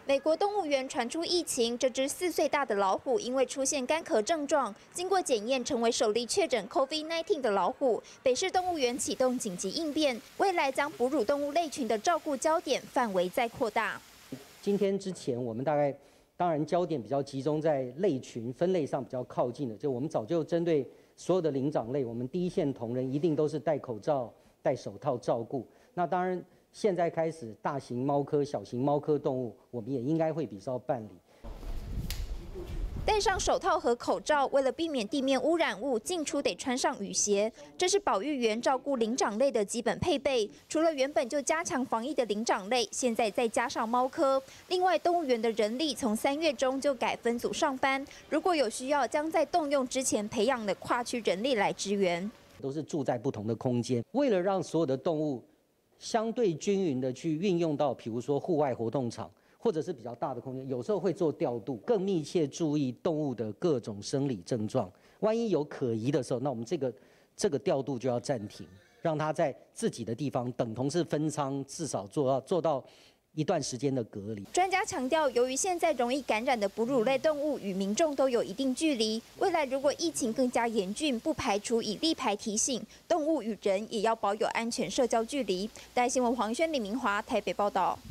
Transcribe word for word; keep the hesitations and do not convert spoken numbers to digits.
美国动物园传出疫情，这只四岁大的老虎因为出现干咳症状，经过检验成为首例确诊 COVID 十九 的老虎。北市动物园启动紧急应变，未来将哺乳动物类群的照顾焦点范围再扩大。 今天之前，我们大概当然焦点比较集中在类群分类上比较靠近的，就我们早就针对所有的灵长类，我们第一线同仁一定都是戴口罩、戴手套照顾。那当然。 现在开始，大型猫科、小型猫科动物，我们也应该会比照办理。 戴上手套和口罩，为了避免地面污染物，进出得穿上雨鞋。这是保育员照顾灵长类的基本配备。除了原本就加强防疫的灵长类，现在再加上猫科。另外，动物园的人力从三月中就改分组上班，如果有需要，将在动用之前培养的跨区人力来支援。 都是住在不同的空间，为了让所有的动物。 相对均匀的去运用到，比如说户外活动场，或者是比较大的空间，有时候会做调度，更密切注意动物的各种生理症状。万一有可疑的时候，那我们这个这个调度就要暂停，让它在自己的地方，等同是分仓，至少做到做到。 一段时间的隔离。 专家强调，由于现在容易感染的哺乳类动物与民众都有一定距离，未来如果疫情更加严峻，不排除以立牌提醒动物与人也要保有安全社交距离。台新闻黄轩、李明华台北报道。